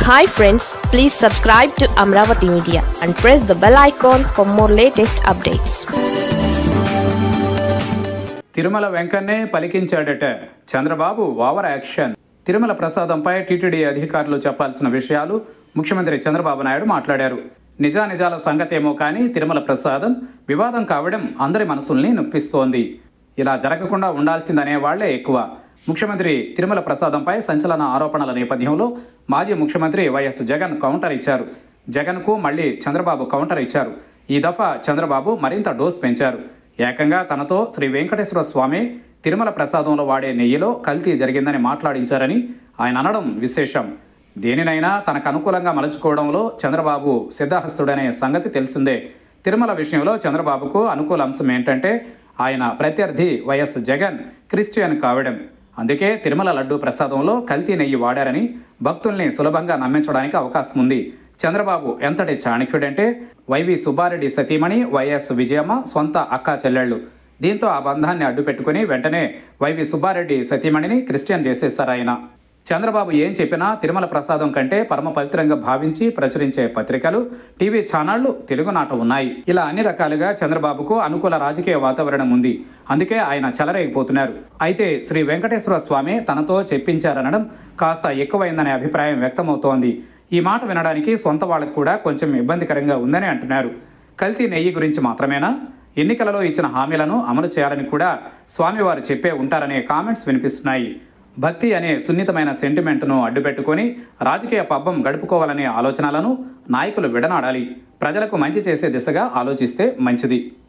Hi friends, please subscribe to Amravati Media and press the bell icon for more latest updates. Tirumala వెంకన్నే పలికించాడట Chandrababu over action. Tirumala ప్రసాదంపై TTD అధికారులు చెప్పాల్సిన విషయాలు ముఖ్యమంత్రి చంద్రబాబు నాయుడు మాట్లాడారు. నిజానిజాల సంగతేమో కానీ తిరుమల ప్రసాదం వివాదం కావడం అందరి మనసుల్ని నొప్పిస్తోంది. ఇలా జరగకుండా ఉండాల్సిందనే వాళ్లే ఎక్కువ. ముఖ్యమంత్రి తిరుమల ప్రసాదంపై సంచలన ఆరోపణల నేపథ్యంలో మాజీ ముఖ్యమంత్రి వైఎస్ జగన్ కౌంటర్ ఇచ్చారు. జగన్కు మళ్లీ చంద్రబాబు కౌంటర్ ఇచ్చారు. ఈ దఫా చంద్రబాబు మరింత డోస్ పెంచారు. ఏకంగా తనతో శ్రీ వెంకటేశ్వర స్వామి తిరుమల ప్రసాదంలో వాడే నెయ్యిలో కల్తీ జరిగిందని మాట్లాడించారని ఆయన అనడం విశేషం. దేనినైనా తనకు అనుకూలంగా మలుచుకోవడంలో చంద్రబాబు సిద్ధహస్తుడనే సంగతి తెలిసిందే. తిరుమల విషయంలో చంద్రబాబుకు అనుకూల అంశం ఏంటంటే ఆయన ప్రత్యర్థి వైఎస్ జగన్ క్రిస్టియన్ కావడం. అందుకే తిరుమల లడ్డూ ప్రసాదంలో కల్తీ నెయ్యి వాడారని భక్తుల్ని సులభంగా నమ్మించడానికి అవకాశం ఉంది. చంద్రబాబు ఎంతటి చాణక్యుడంటే వైవి సుబ్బారెడ్డి సతీమణి వైఎస్ విజయమ్మ సొంత అక్కా చెల్లెళ్ళు. దీంతో ఆ బంధాన్ని అడ్డుపెట్టుకుని వెంటనే వైవి సుబ్బారెడ్డి సతీమణిని క్రిస్టియన్ చేసేశారు ఆయన. చంద్రబాబు ఏం చెప్పినా తిరుమల ప్రసాదం కంటే పరమ పవిత్రంగా భావించి ప్రచురించే పత్రికలు, టీవీ ఛానళ్లు తెలుగునాట ఉన్నాయి. ఇలా అన్ని రకాలుగా చంద్రబాబుకు అనుకూల రాజకీయ వాతావరణం ఉంది. అందుకే ఆయన చెలరేగిపోతున్నారు. అయితే శ్రీ వెంకటేశ్వర స్వామి తనతో చెప్పించారనడం కాస్త ఎక్కువైందనే అభిప్రాయం వ్యక్తమవుతోంది. ఈ మాట వినడానికి సొంత వాళ్ళకు కూడా కొంచెం ఇబ్బందికరంగా ఉందని అంటున్నారు. కల్తీ నెయ్యి గురించి మాత్రమేనా? ఎన్నికలలో ఇచ్చిన హామీలను అమలు చేయాలని కూడా స్వామివారు చెప్పే ఉంటారనే కామెంట్స్ వినిపిస్తున్నాయి. భక్తి అనే సున్నితమైన సెంటిమెంట్ను అడ్డుపెట్టుకొని రాజకీయ పబ్బం గడుపుకోవాలనే ఆలోచనలను నాయకులు విడనాడాలి. ప్రజలకు మంచి చేసే దిశగా ఆలోచిస్తే మంచిది.